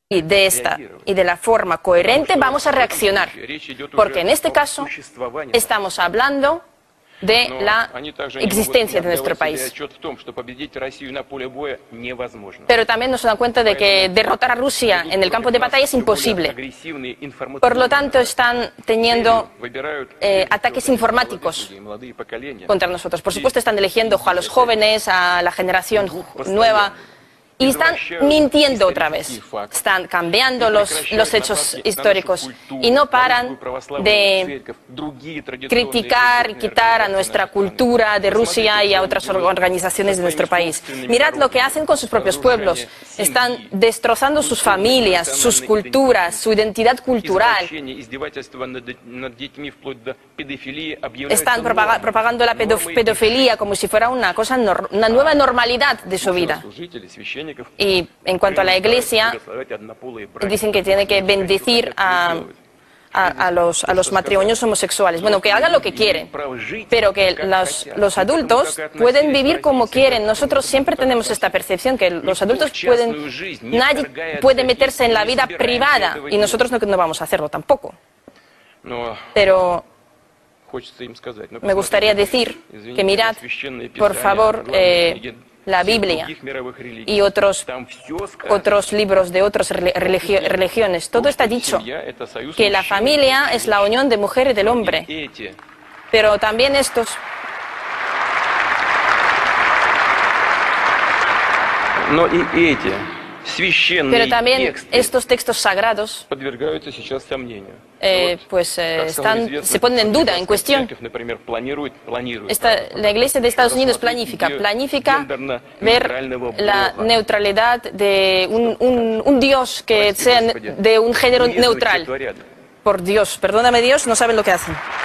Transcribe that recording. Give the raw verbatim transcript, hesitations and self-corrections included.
Y de esta y de la forma coherente vamos a reaccionar, porque en este caso estamos hablando de la existencia de nuestro país. Pero también nos dan cuenta de que derrotar a Rusia en el campo de batalla es imposible. Por lo tanto, están teniendo eh, ataques informáticos contra nosotros. Por supuesto, están eligiendo a los jóvenes, a la generación nueva. Y están mintiendo otra vez, están cambiando los, los hechos históricos y no paran de criticar y quitar a nuestra cultura de Rusia y a otras organizaciones de nuestro país. Mirad lo que hacen con sus propios pueblos, están destrozando sus familias, sus culturas, su identidad cultural. Están propagando la pedofilia como si fuera una cosa, una nueva normalidad de su vida. Y en cuanto a la Iglesia, dicen que tiene que bendecir a, a, a, los, a los matrimonios homosexuales. Bueno, que hagan lo que quieren, pero que los, los adultos pueden vivir como quieren. Nosotros siempre tenemos esta percepción que los adultos pueden, nadie puede meterse en la vida privada y nosotros no, no vamos a hacerlo tampoco. Pero me gustaría decir que mirad, por favor, eh, la Biblia y otros, otros libros de otras religio, religiones. Todo está dicho, que la familia es la unión de mujer y del hombre. Pero también estos... No, y Pero también estos textos sagrados eh, pues, eh, están, se ponen en duda, en cuestión. Esta, la Iglesia de Estados Unidos planifica, planifica ver la neutralidad de un, un, un Dios que sea de un género neutral. Por Dios, perdóname Dios, no saben lo que hacen.